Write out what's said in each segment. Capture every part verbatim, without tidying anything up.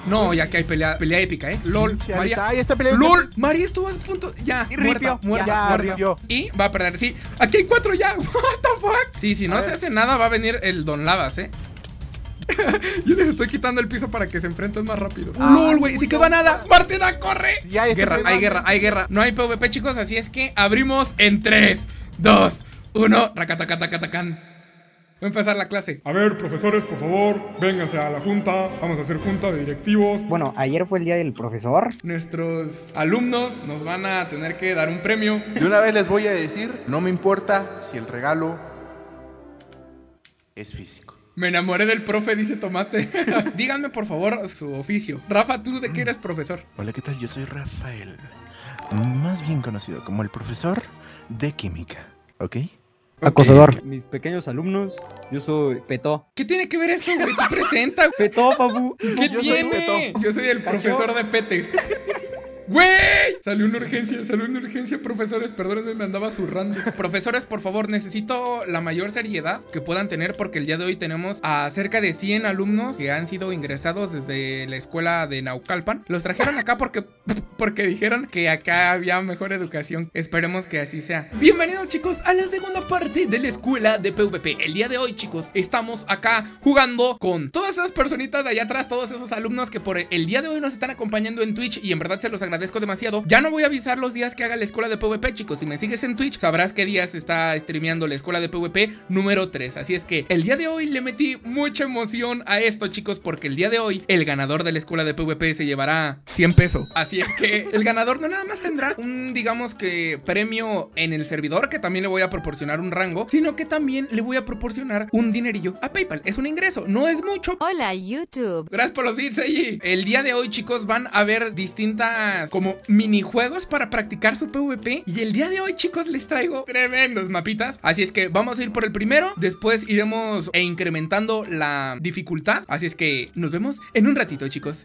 No, ya que hay pelea, pelea épica, ¿eh? LOL, Ya María. está, ya está peleando. LOL, María estuvo a punto. Ya, Y muerta, ripió, muerta, ya, muerta. ripió. Y va a perder, sí. Aquí hay cuatro ya. What the fuck. Sí, si no A se ver. hace nada, va a venir el Don Lavas, ¿eh? Yo les estoy quitando el piso para que se enfrenten más rápido. Ah, LOL, güey, sí que va nada. Martina, corre. Ya, ya está Guerra, peleando. hay guerra, hay guerra. No hay PvP, chicos, así es que abrimos en tres, dos, uno. Racatacatacatacán. Voy a empezar la clase. A ver, profesores, por favor, vénganse a la junta. Vamos a hacer junta de directivos. Bueno, ayer fue el día del profesor. Nuestros alumnos nos van a tener que dar un premio. De una vez les voy a decir, no me importa si el regalo es físico. Me enamoré del profe, dice Tomate. Díganme, por favor, su oficio. Rafa, ¿tú de qué eres profesor? Hola, ¿qué tal? Yo soy Rafael, más bien conocido como el profesor de química, ¿ok? Acosador. Mis pequeños alumnos, yo soy Petó. ¿Qué tiene que ver eso, güey? Te presenta. Petó, papu. ¿Qué Yo soy tiene? Petó. Yo soy el profesor de petes. ¡Güey! Salió una urgencia, salió una urgencia, profesores. Perdónenme, me andaba zurrando. Profesores, por favor, necesito la mayor seriedad que puedan tener porque el día de hoy tenemos a cerca de cien alumnos que han sido ingresados desde la escuela de Naucalpan. Los trajeron acá porque, porque dijeron que acá había mejor educación. Esperemos que así sea. Bienvenidos, chicos, a la segunda parte de la escuela de PvP. El día de hoy, chicos, estamos acá jugando con todas esas personitas de allá atrás, todos esos alumnos que por el día de hoy nos están acompañando en Twitch y en verdad se los agradezco demasiado. Ya no voy a avisar los días que haga la escuela de PvP, chicos. Si me sigues en Twitch, sabrás qué días está streameando la escuela de PvP número tres. Así es que el día de hoy le metí mucha emoción a esto, chicos, porque el día de hoy el ganador de la escuela de PvP se llevará cien pesos. Así es que el ganador no nada más tendrá un, digamos que, premio en el servidor, que también le voy a proporcionar un rango, sino que también le voy a proporcionar un dinerillo a PayPal. Es un ingreso, no es mucho. Hola, YouTube. Gracias por los bits allí. El día de hoy, chicos, van a ver distintas como minijuegos para practicar su PvP. Y el día de hoy, chicos, les traigo tremendos mapitas. Así es que vamos a ir por el primero. Después iremos e incrementando la dificultad. Así es que nos vemos en un ratito, chicos.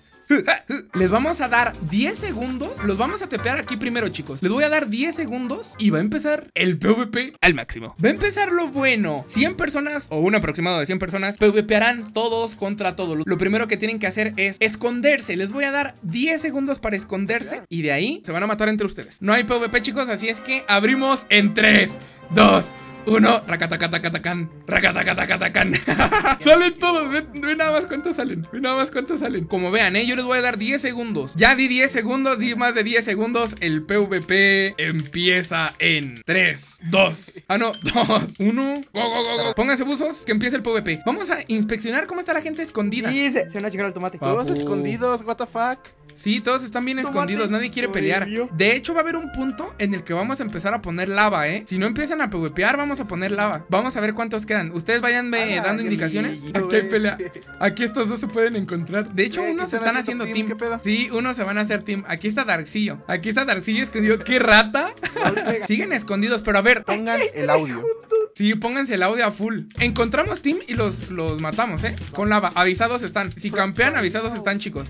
Les vamos a dar diez segundos. Los vamos a tepear aquí primero, chicos. Les voy a dar diez segundos y va a empezar el PvP al máximo. Va a empezar lo bueno. cien personas o un aproximado de cien personas PvParán todos contra todos. Lo primero que tienen que hacer es esconderse. Les voy a dar diez segundos para esconderse y de ahí se van a matar entre ustedes. No hay PvP, chicos, así es que abrimos en tres, dos, uno, racatacatacatacán, racatacatacatacán. Salen todos, ven, ven nada más cuántos salen, ven nada más cuántos salen. Como vean, eh, yo les voy a dar diez segundos. Ya di diez segundos, di más de diez segundos. El PvP empieza en tres, dos, ah no, dos, uno, go, go, go, go. Pónganse buzos, que empiece el PvP. Vamos a inspeccionar cómo está la gente escondida. Sí, se, se van a checar el tomate. Todos Papu. escondidos, what the fuck. Sí, todos están bien Tomate escondidos, nadie quiere pelear. sobrevivió. De hecho, va a haber un punto en el que vamos a empezar a poner lava, ¿eh? Si no empiezan a PvPear, vamos a poner lava. Vamos a ver cuántos quedan. Ustedes vayan Ah, dando qué indicaciones. lindo, Aquí hay güey. pelea. Aquí estos dos se pueden encontrar. De hecho, ¿Qué? unos ¿Qué se están están haciendo haciendo team. team? ¿Qué pedo? Sí, unos se van a hacer team. Aquí está Darksillo. Aquí está Darksillo escondido. ¡Qué rata! Siguen escondidos, pero a ver. Pongan el audio. Sí, pónganse el audio a full. Encontramos team y los, los matamos, ¿eh? Con lava. Avisados están. Si campean, avisados están, chicos.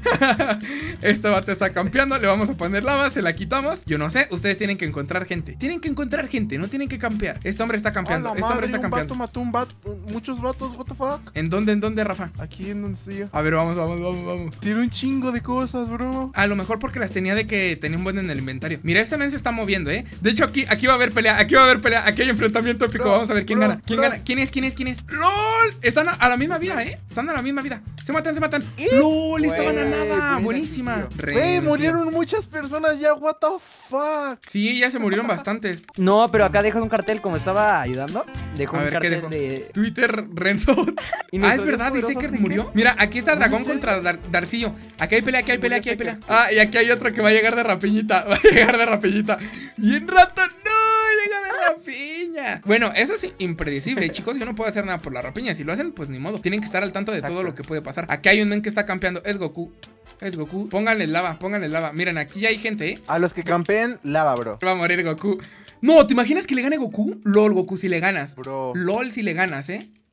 Este vato está campeando. Le vamos a poner lava. Se la quitamos. Yo no sé. Ustedes tienen que encontrar gente. Tienen que encontrar gente. No tienen que campear. Este hombre está campeando. A la Este hombre madre, está un campeando. vato mató un vato, muchos vatos, what the fuck. ¿En dónde? ¿En dónde, Rafa? Aquí en donde estoy yo. A ver, vamos, vamos, vamos, vamos. Tiene un chingo de cosas, bro. A lo mejor porque las tenía de que tenía un buen en el inventario. Mira, este men se está moviendo, ¿eh? De hecho, aquí, aquí va a haber pelea. Aquí va a haber pelea. Aquí hay enfrentamiento épico. Bro, Vamos a ver quién bro, gana. ¿Quién bro. gana? ¿Quién es? ¿Quién es? ¿Quién es? ¡LOL! Están a, a la misma vida, ¿eh? Están a la misma vida. Se matan, se matan. ¡LOL! Estaban a Güey, nada. güey, Buenísima. Güey, Rencio. murieron muchas personas ya, what the fuck. Sí, ya se murieron bastantes. No, pero acá deja un cartel como estaba ayudando. Dejó A un ver, ¿qué cartel dejó? de. Twitter Renzo. Y Ah, nuestro es verdad, Dios dice que poderoso, murió. Mira, aquí está Dragón ¿En serio? contra Dar Darcillo. Aquí hay pelea, aquí hay pelea, aquí hay pelea. Murió Ah, y aquí hay otro que va a llegar de rapiñita. Va a llegar de rapiñita. Bien rato, no, llega de rapiña. Bueno, eso es impredecible, chicos. Yo no puedo hacer nada por la rapiña. Si lo hacen, pues ni modo. Tienen que estar al tanto de Exacto. todo lo que puede pasar. Aquí hay un men que está campeando. Es Goku. Es Goku. Pónganle lava, pónganle lava. Miren, aquí ya hay gente, ¿eh? A los que campeen, lava, bro. Va a morir Goku. No, ¿te imaginas que le gane Goku? LOL, Goku, si le ganas. Bro. LOL, si le ganas, ¿eh?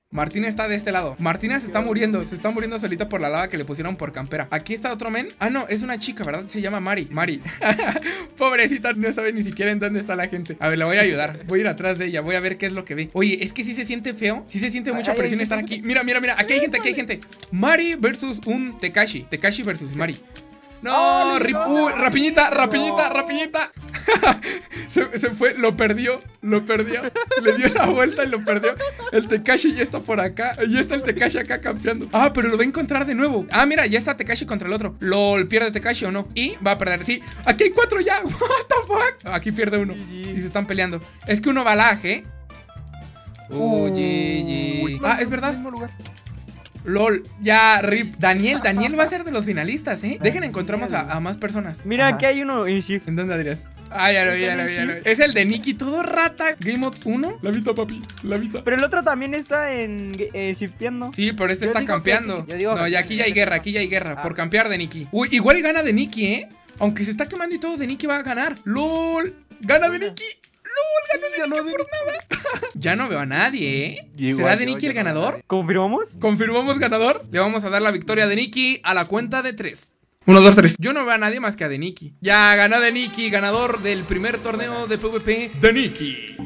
Martina está de este lado. Martina se está muriendo. Se está muriendo solita por la lava que le pusieron por campera. Aquí está otro men. Ah, no, es una chica, ¿verdad? Se llama Mari. Mari. Pobrecita, no sabe ni siquiera en dónde está la gente. A ver, la voy a ayudar. Voy a ir atrás de ella. Voy a ver qué es lo que ve. Oye, es que sí se siente feo. Sí se siente mucha Ay, presión ay, estar ay, aquí. Mira, mira, mira. Aquí hay gente, aquí hay gente. Mari versus un Tekashi. Tekashi versus Mari. No, Ay, rip, no, uy, no, rapiñita, no. rapiñita, rapiñita. se, se fue, lo perdió, lo perdió. Le dio la vuelta y lo perdió. El Tekashi ya está por acá. Ya está el Tekashi acá campeando. Ah, pero lo va a encontrar de nuevo. Ah, mira, ya está Tekashi contra el otro. ¿Lo pierde Tekashi o no? Y va a perder, sí. Aquí hay cuatro ya. What the fuck. Aquí pierde uno. Y se están peleando. Es que uno va lag, ¿eh? Uy, G G. Ah, es verdad. LOL, ya, rip. Daniel, Daniel va a ser de los finalistas, ¿eh? Dejen, encontramos a, a más personas. Mira, Ajá. aquí hay uno en Shift. ¿En dónde, Adrián? Ah, ya lo vi, ya lo vi, ya lo vi. Es el de Nikki, todo rata. Game Mode uno. La vista, papi, la vista. Pero el otro también está en eh, shifteando. Sí, pero este Yo está digo campeando. que- yo digo No, que- ya aquí ya hay guerra, aquí ya hay guerra. Ah. Por campear de Nikki. Uy, igual y gana de Nikki, ¿eh? Aunque se está quemando y todo, de Nikki va a ganar. LOL, gana de Nikki. Ya no de Ya no veo a nadie, ¿eh? Igual ¿Será de yo, Nikki yo el no veo a ganador? nadie. ¿Confirmamos? ¿Confirmamos ganador? Le vamos a dar la victoria de Nikki a la cuenta de tres. Uno, dos, tres. Yo no veo a nadie más que a Deniki. Ya ganó Deniki, ganador del primer torneo de PvP. Deniki.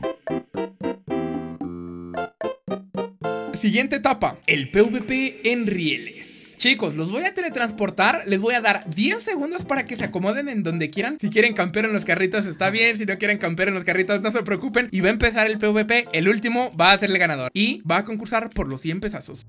Siguiente etapa, el PvP en rieles. Chicos, los voy a teletransportar. Les voy a dar diez segundos para que se acomoden en donde quieran. Si quieren campear en los carritos está bien. Si no quieren campear en los carritos no se preocupen. Y va a empezar el PvP. El último va a ser el ganador. Y va a concursar por los cien pesazos.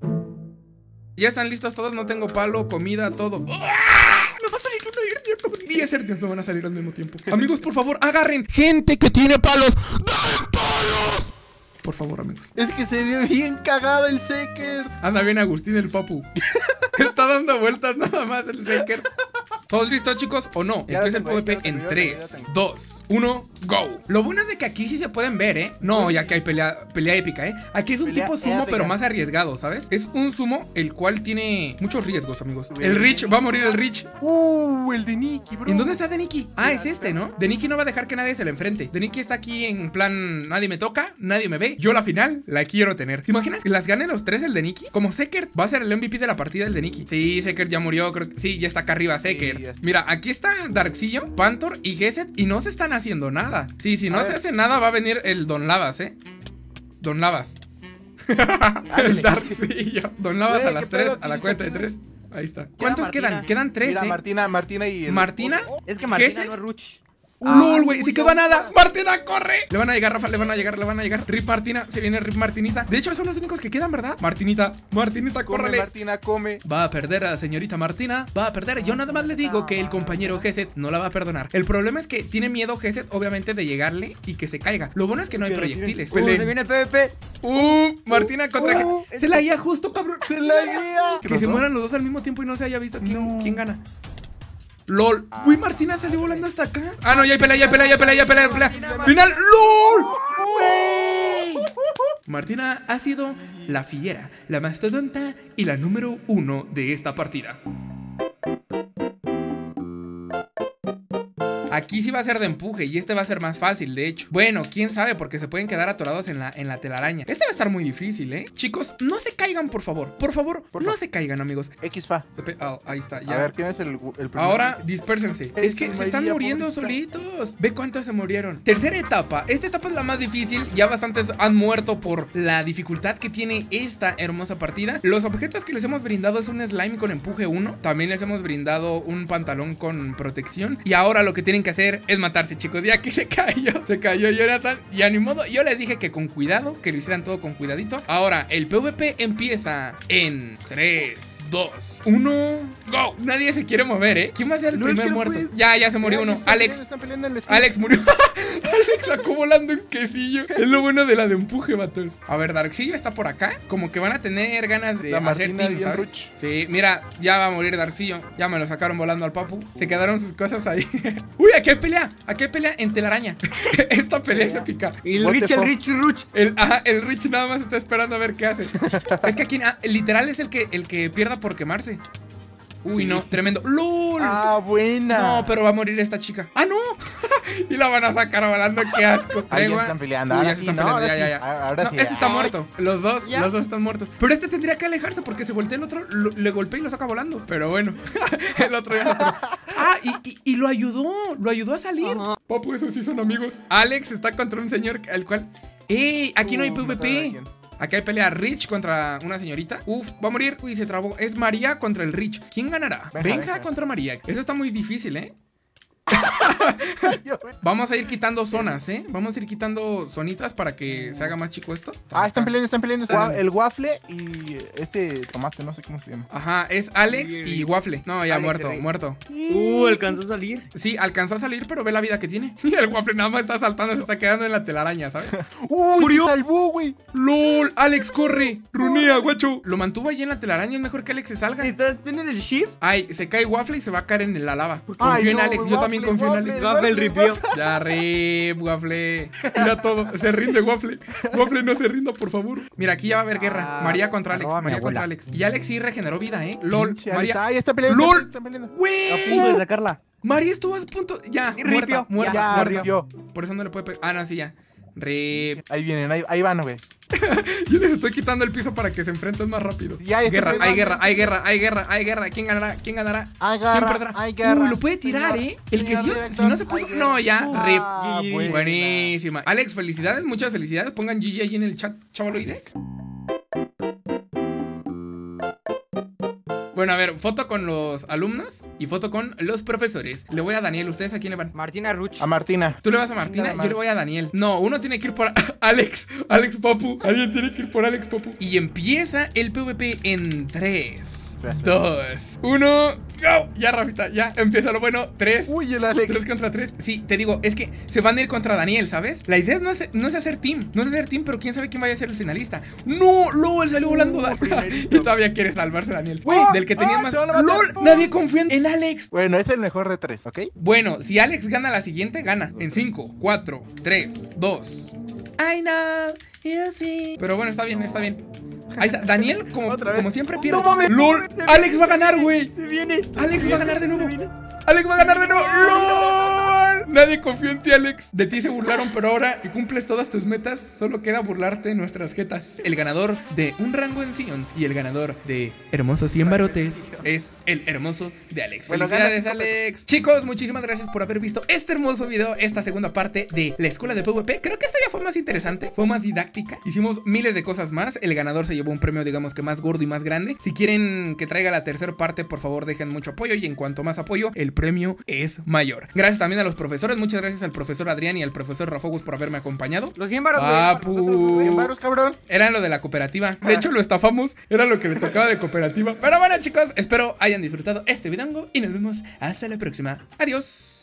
Ya están listos todos, no tengo palo, comida, todo. ¡Ah! Me va a salir una hernia. diez hernias me van a salir al mismo tiempo. Amigos, por favor, agarren gente que tiene palos. ¡Dale palos! Por favor, amigos. Es que se ve bien cagado el Seker. Anda bien Agustín el papu. Está dando vueltas nada más el Seker. ¿Todos listos, chicos, o no? Ya Empieza el lo tengo, PvP ya lo tengo, en ya lo tres, tengo, ya lo tengo. dos, uno, go. Lo bueno es de que aquí sí se pueden ver, ¿eh? No, ya que hay pelea, pelea épica, ¿eh? Aquí es un Pelea tipo sumo, épica. pero más arriesgado, ¿sabes? Es un sumo el cual tiene muchos riesgos, amigos. Bien. El Rich, va a morir el Rich. Uh, el de Nikki, bro. ¿En dónde está Deniki? Ah, es este, ¿no? Deniki no va a dejar que nadie se le enfrente. Deniki está aquí en plan, nadie me toca, nadie me ve. Yo la final la quiero tener. ¿Te imaginas que las gane los tres el Deniki? Como Seker va a ser el M V P de la partida el Deniki. Sí, Seker ya murió, creo que sí, ya está acá arriba Seker. Sí, ya está. Mira, aquí está Darksillo, Pantor y Geset y no se están haciendo nada. Sí, si no A se ver. hace nada va a venir el Don Lavas, ¿eh? Don Lavas. el Ándale. Darksillo. Don Lavas Güey, a las ¿qué pedo? tres, a ¿Qué la hizo cuenta de aquí? tres. Ahí está. ¿Cuántos Martina. quedan? Quedan tres, Mira, ¿eh? Martina, Martina y el... Martina. Es que Martina ¿Jesse? no es Ruch. LOL, güey, Ah, sí que no, va nada. no. Martina, corre. Le van a llegar, Rafa, le van a llegar, le van a llegar. Rip Martina, se viene Rip Martinita. De hecho, son los únicos que quedan, ¿verdad? Martinita, Martinita, Come, córrele. Martina, come. Va a perder a la señorita Martina. Va a perder. Yo nada más le digo que el compañero Geset no la va a perdonar. El problema es que tiene miedo Geset, obviamente, de llegarle y que se caiga. Lo bueno es que no hay Pero proyectiles. tiene- Uh, se viene el PvP. Uh, Martina contra. Uh, se la guía justo, cabrón. Se la guía. Que se mueran los dos al mismo tiempo y no se haya visto quién, quién gana. LOL. Uy, Martina salió volando hasta acá. Ah, no, ya hay pelea, ya hay pelea, ya hay pelea, ya hay pelea, ya hay pelea. Final. LOL. Güey. Martina ha sido la fiera, la mastodonta y la número uno de esta partida. Aquí sí va a ser de empuje y este va a ser más fácil, de hecho. Bueno, quién sabe, porque se pueden quedar atorados en la, en la telaraña. Este va a estar muy difícil, ¿eh? Chicos, no se caigan, por favor. Por favor, Por no favor. se caigan, amigos. X-Fa. Pepe, ah, ahí está, ya. A ver, ¿quién es el, el primero? Ahora, dispérsense. Es que Ay, se están María, muriendo pobrecita. solitos. Ve cuántos se murieron. Tercera etapa. Esta etapa es la más difícil. Ya bastantes han muerto por la dificultad que tiene esta hermosa partida. Los objetos que les hemos brindado es un slime con empuje uno. También les hemos brindado un pantalón con protección. Y ahora lo que tienen que hacer es matarse, chicos. Ya que se cayó, se cayó Jonathan. Y a ni modo, yo les dije que con cuidado, que lo hicieran todo con cuidadito. Ahora, el PvP empieza en tres, dos, uno, go. Nadie se quiere mover, ¿eh? ¿Quién va a ser el No, es primer que no muerto? puedes. Ya, ya se murió Mira, uno. están Alex. peleando, están peleando en la esquina. Alex murió. Alex sacó volando un quesillo. Es lo bueno de la de empuje, vatos. A ver, Darksillo está por acá. Como que van a tener ganas de La hacer Martina team, bien ¿sabes? ruch. Sí, mira, ya va a morir Darksillo. Ya me lo sacaron volando al papu. Se quedaron sus cosas ahí. Uy, aquí hay pelea. Aquí hay pelea en telaraña. Esta pelea es épica. Y el What the Rich, el fuck? Rich, el Ruch. El, ajá, el Rich nada más está esperando a ver qué hace. Es que aquí, ah, literal, es el que, el que pierda por quemarse. Uy, Sí. no, tremendo. ¡Lol! Ah, buena. No, pero va a morir esta chica. ¡Ah, no! Y la van a sacar volando, qué asco. Ahí ya Tregua. están peleando. Uy, Ahora ya se sí, están no, peleando, ahora ya, sí. ya, ya. Ahora No, sí. ese está Ay. muerto. Los dos, ¿Ya? los dos están muertos. Pero este tendría que alejarse porque se voltea el otro, lo- le golpea y lo saca volando. Pero bueno, el otro ya lo tiró. Ah, y, y, y lo ayudó, lo ayudó a salir. Ajá. Papu, esos sí son amigos. Alex está contra un señor al cual... ¡Ey! Aquí no hay Uh, mataron a PvP. alguien. Aquí hay pelea Rich contra una señorita. Uf, va a morir. Uy, se trabó. Es María contra el Rich. ¿Quién ganará? Benja, Benja Benja. contra María. Eso está muy difícil, ¿eh? Yo- Vamos a ir quitando zonas, ¿eh? Vamos a ir quitando zonitas para que se haga más chico esto. Ah, están peleando, están peleando. Están- El waffle y este tomate, no sé cómo se llama. Ajá, es Alex y Waffle. No, ya Alex muerto, Rey. muerto. Uh, alcanzó a salir. Sí, alcanzó a salir, pero ve la vida que tiene. Y el Waffle nada más está saltando, se está quedando en la telaraña, ¿sabes? ¡Uy, murió! Se salvó, güey! ¡Lol! ¡Alex, corre! ¡Runea, guacho! Lo mantuvo ahí en la telaraña, es mejor que Alex se salga. ¿Estás en el shift? Ay, se cae Waffle y se va a caer en la lava. Confío Ay, en no, Alex, yo Waffle, también confío en Waffle, Alex. Waffle ripió. Ya, rip, Waffle. Mira todo, se rinde Waffle. Waffle, no se rinda, por favor. Mira, aquí ya va a haber guerra. Ah, María contra Alex, arroba mi María contra abuela. Alex. Y Alex sí regeneró vida, ¿eh? LOL, Pinche Alex. María. ¡Ay, están peleando! ¡Lol! Están peleando. A punto de ¡Güey! sacarla. María estuvo a punto. Ya, Y muerta, ripió. muerta, Ya, muerta. ripió. Por eso no le puede pegar. Ah, no, sí, ya. Rip. Ahí vienen, ahí, ahí van, güey. Yo les estoy quitando el piso para que se enfrenten más rápido. Ya, está Guerra, peleando. hay guerra, hay guerra, hay guerra, hay guerra. ¿Quién ganará? ¿Quién ganará? Hay ¿Quién guerra, perderá? hay guerra. Uy, lo puede tirar, Señor- ¿eh? El que señor sí, director, si no se puso. hay No, guerra. ya, rip. Ah, buena. Buenísima. Alex, felicidades, muchas felicidades. Pongan G G ahí en el chat, chavaloides. Bueno, a ver, foto con los alumnos y foto con los profesores. Le voy a Daniel, ¿ustedes a quién le van? Martina Ruch. A Martina. Tú le vas a Martina, Nada yo le voy a Daniel. No, uno tiene que ir por Alex. Alex Papu. Alguien tiene que ir por Alex Papu. Y empieza el PvP en tres, dos, uno, go. Ya, Rafita, ya empieza lo bueno. tres. Uy, el Alex. tres contra tres. Sí, te digo, es que se van a ir contra Daniel, ¿sabes? La idea no es, no es hacer team. No es hacer team, pero quién sabe quién vaya a ser el finalista. No, LOL, salió volando Daniel. Y todavía quiere salvarse Daniel. Uy, del que tenía ah, más. se van a matar. LOL, nadie confía en Alex. Bueno, es el mejor de tres, ¿ok? Bueno, si Alex gana la siguiente, gana. En cinco, cuatro, tres, dos. I know, you see. Pero bueno, está bien, está bien. Ahí está, Daniel, como, Otra vez. como siempre pierde. ¡No mames! ¡Lol! Se ¡Alex viene, va a ganar, güey! Se viene. ¡Alex va a ganar de nuevo! ¡Alex va a ganar de nuevo! ¡Lol! Nadie confió en ti, Alex. De ti se burlaron, pero ahora que cumples todas tus metas, solo queda burlarte de nuestras jetas. El ganador de un rango en Sion y el ganador de hermosos cien barotes es el hermoso de Alex. Bueno, ¡Felicidades, gana cinco Alex! Chicos, muchísimas gracias por haber visto este hermoso video, esta segunda parte de la escuela de PvP. Creo que esta ya fue más interesante, fue más didáctica. Hicimos miles de cosas más. El ganador se llevó un premio, digamos que más gordo y más grande. Si quieren que traiga la tercera parte, por favor dejen mucho apoyo, y en cuanto más apoyo, el premio es mayor. Gracias también a los profesores, muchas gracias al profesor Adrián y al profesor Rafogus por haberme acompañado. Los cien varos, güey. Papu. Nosotros, cien varos, cabrón. Era lo de la cooperativa. De hecho, lo estafamos. Era lo que le tocaba de cooperativa. Pero bueno, chicos, espero hayan disfrutado este video y nos vemos hasta la próxima. Adiós.